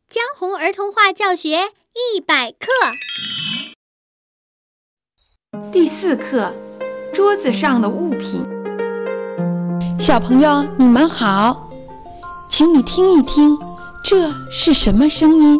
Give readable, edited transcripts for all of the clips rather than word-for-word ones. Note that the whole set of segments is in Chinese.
江红儿童话教学100课， 第4课，桌子上的物品。 小朋友，你们好，请你听一听，这是什么声音？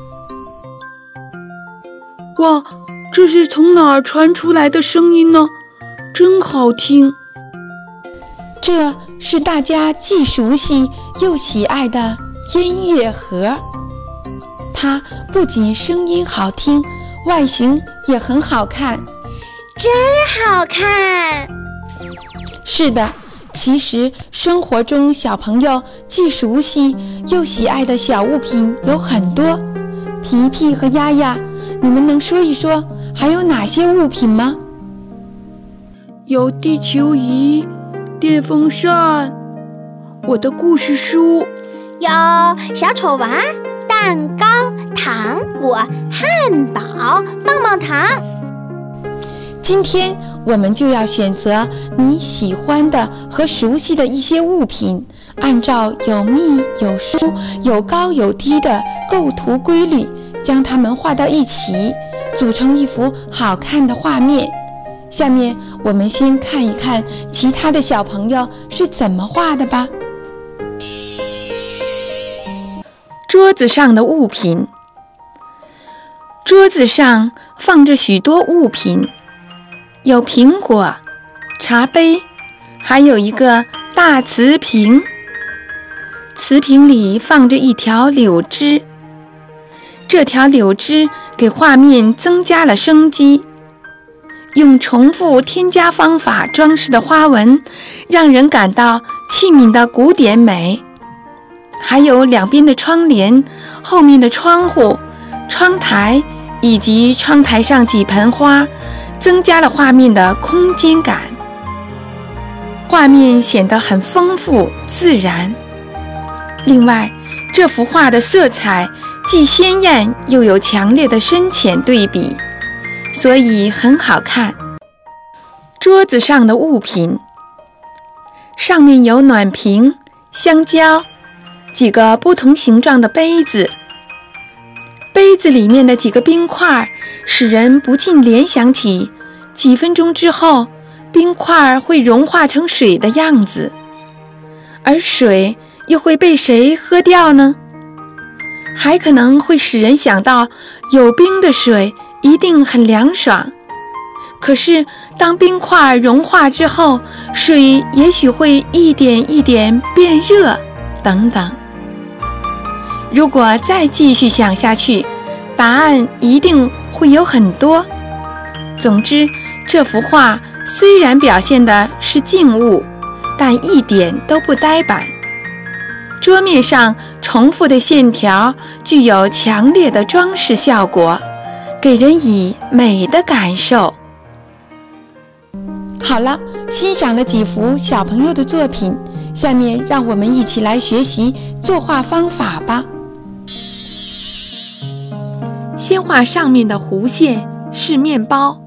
哇，这是从哪儿传出来的声音呢？真好听！ 这是大家既熟悉又喜爱的音乐盒，它不仅声音好听，外形也很好看。 真好看！ 是的，其实生活中小朋友既熟悉又喜爱的小物品有很多。皮皮和丫丫，你们能说一说还有哪些物品吗？ 有地球仪、电风扇、我的故事书， 有小丑娃、蛋糕、糖果、汉堡、棒棒糖。 今天我们就要选择你喜欢的和熟悉的一些物品，按照有密有疏、有高有低的构图规律，将它们画到一起，组成一幅好看的画面。下面我们先看一看其他的小朋友是怎么画的吧。 桌子上的物品。桌子上放着许多物品，有苹果、茶杯，还有一个大瓷瓶。瓷瓶里放着一条柳枝，这条柳枝给画面增加了生机。用重复添加方法装饰的花纹，让人感到器皿的古典美。还有两边的窗帘、后面的窗户、窗台以及窗台上几盆花，增加了画面的空间感。画面显得很丰富自然。另外，这幅画的色彩既鲜艳又有强烈的深浅对比，所以很好看。桌子上的物品，上面有暖瓶、香蕉，几个不同形状的杯子。杯子里面的几个冰块使人不禁联想起几分钟之后冰块会融化成水的样子，而水又会被谁喝掉呢？还可能会使人想到有冰的水一定很凉爽，可是当冰块融化之后，水也许会一点一点变热等等。如果再继续想下去，答案一定会有很多。总之，这幅画虽然表现的是静物，但一点都不呆板。桌面上重复的线条具有强烈的装饰效果，给人以美的感受。 好了，欣赏了几幅小朋友的作品，下面让我们一起来学习作画方法吧。 先画上面的弧线是面包，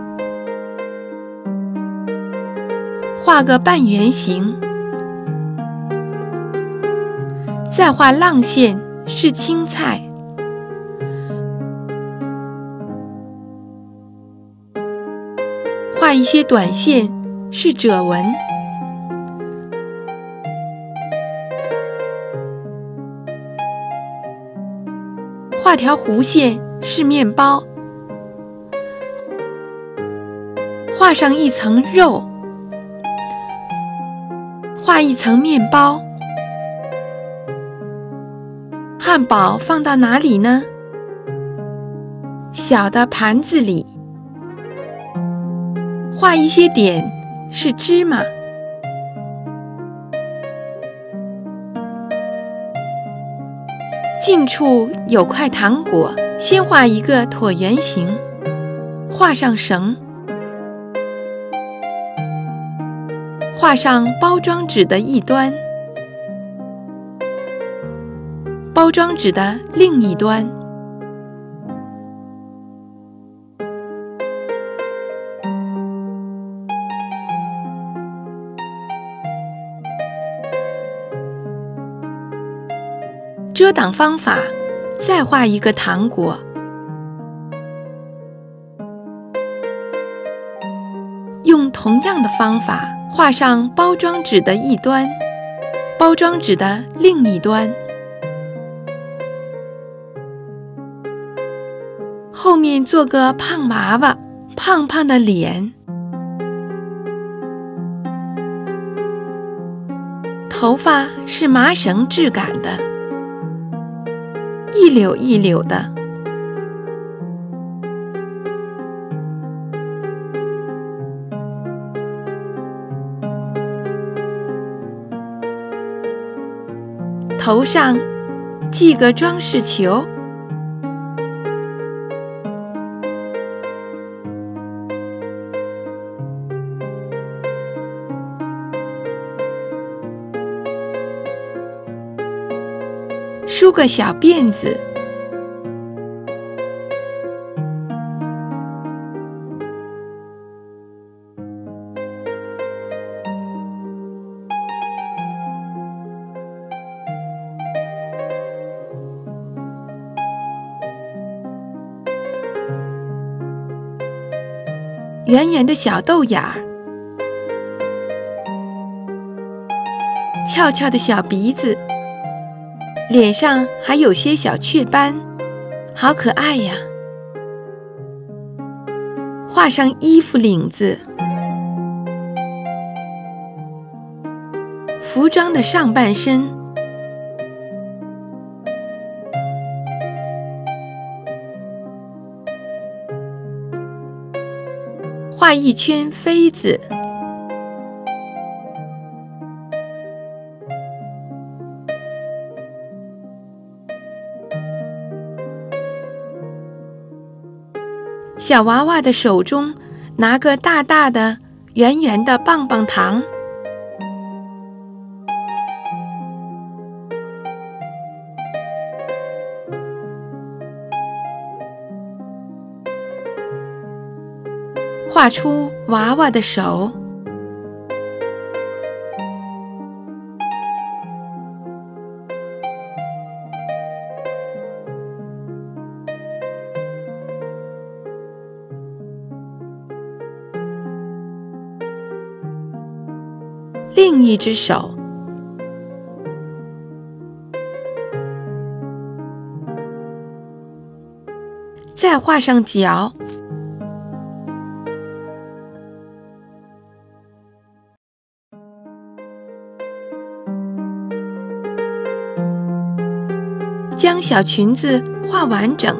画个半圆形，再画浪线是青菜，画一些短线是褶纹，画条弧线是面包，画上一层肉，画一层面包。汉堡放到哪里呢？小的盘子里。画一些点是芝麻。近处有块糖果，先画一个椭圆形，画上绳，画上包装纸的一端，包装纸的另一端。遮挡方法再画一个糖果。用同样的方法画上包装纸的一端，包装纸的另一端，后面做个胖娃娃，胖胖的脸，头发是麻绳质感的，一绺一绺的。头上系个装饰球，梳个小辫子，圆圆的小豆眼儿，翘翘的小鼻子，脸上还有些小雀斑，好可爱呀！画上衣服领子，服装的上半身，画一圈妃子，小娃娃的手中拿个大大的、圆圆的棒棒糖，画出娃娃的手，另一只手，再画上脚，将小裙子画完整，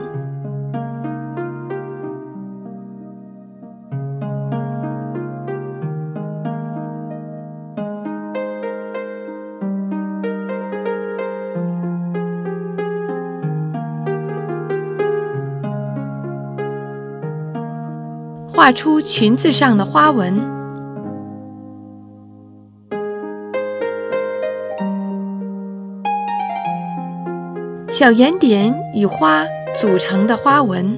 画出裙子上的花纹，小圆点与花组成的花纹，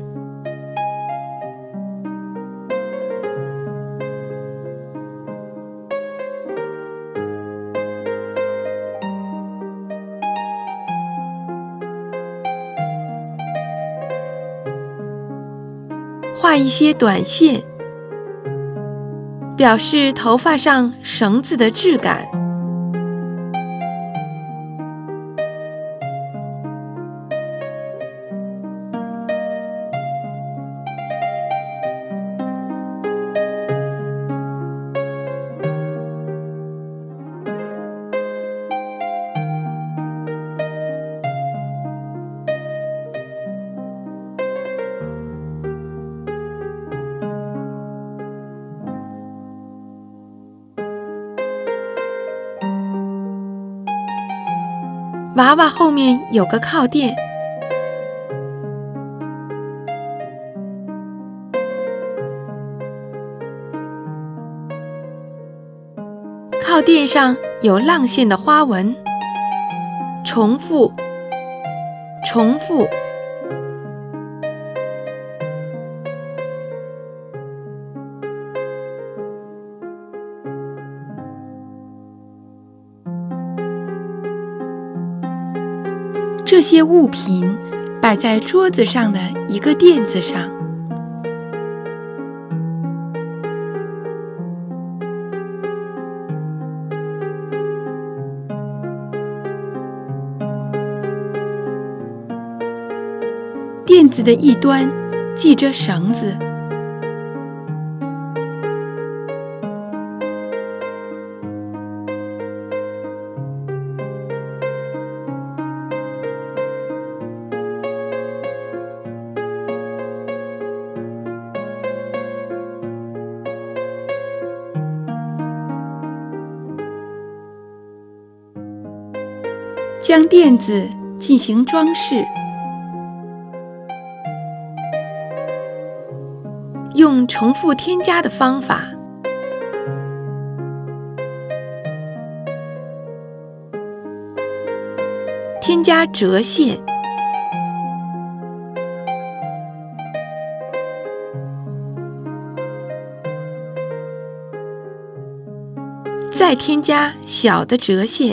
画一些短线，表示头发上绳子的质感。娃娃后面有个靠垫，靠垫上有浪线的花纹，重复，重复。这些物品摆在桌子上的一个垫子上。垫子的一端系着绳子，将垫子进行装饰。用重复添加的方法，添加折线，再添加小的折线。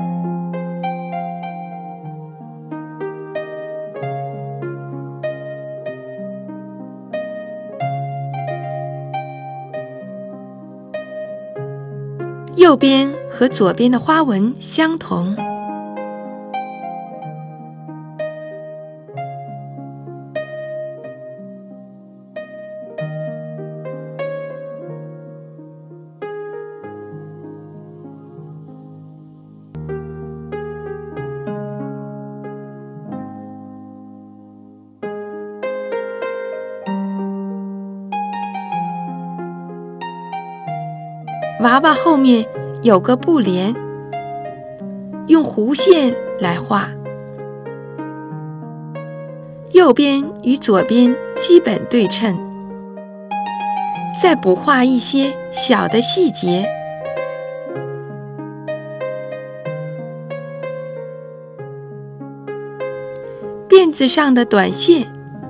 右边和左边的花纹相同。娃娃后面有个布帘，用弧线来画，右边与左边基本对称，再补画一些小的细节。辫子上的短线，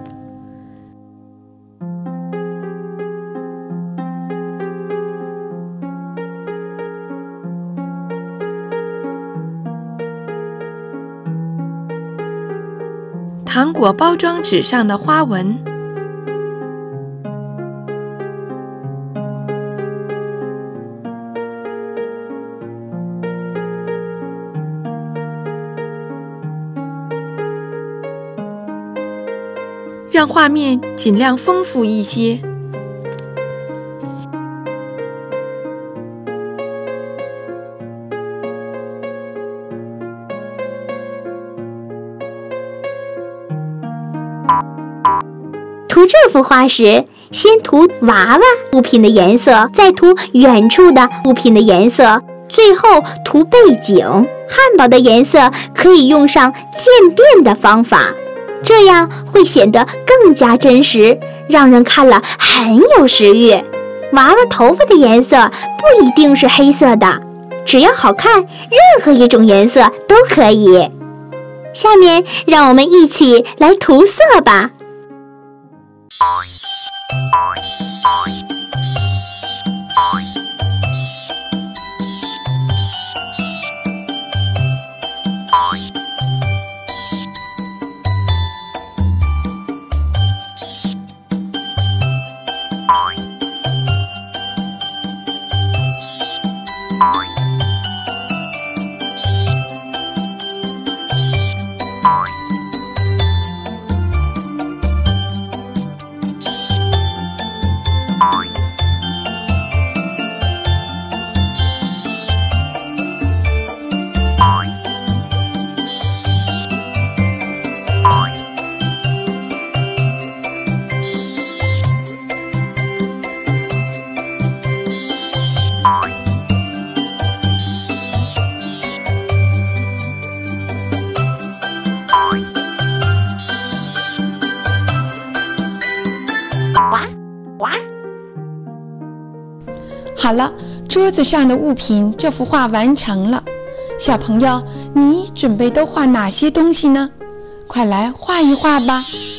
糖果包装纸上的花纹，让画面尽量丰富一些。 涂这幅画时，先涂娃娃物品的颜色，再涂远处的物品的颜色，最后涂背景。汉堡的颜色可以用上渐变的方法，这样会显得更加真实，让人看了很有食欲。娃娃头发的颜色不一定是黑色的，只要好看，任何一种颜色都可以。下面让我们一起来涂色吧。 好了，桌子上的物品这幅画完成了。小朋友，你准备都画哪些东西呢？快来画一画吧。